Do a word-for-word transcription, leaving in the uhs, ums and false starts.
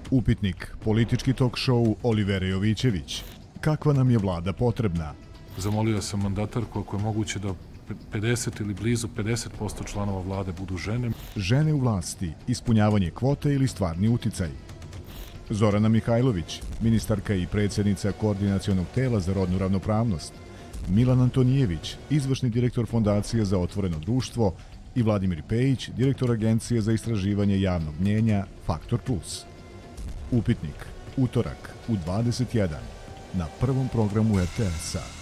Upitnik, politički talk show Olivera Jovićević. Kakva nam je vlada potrebna? Zamolio sam mandatarku ako je moguće da pedeset ili blizu pedeset posto članova vlade budu žene. Žene u vlasti, ispunjavanje kvote ili stvarni uticaj. Zorana Mihajlović, ministarka i predsjednica Koordinacionog tela za rodnu ravnopravnost. Milan Antonijević, izvršni direktor Fondacije za otvoreno društvo i Vladimir Pejić, direktor Agencije za istraživanje javnog mnjenja Faktor Plus. Upitnik, utorak u dvadeset jedan na prvom programu er te esa.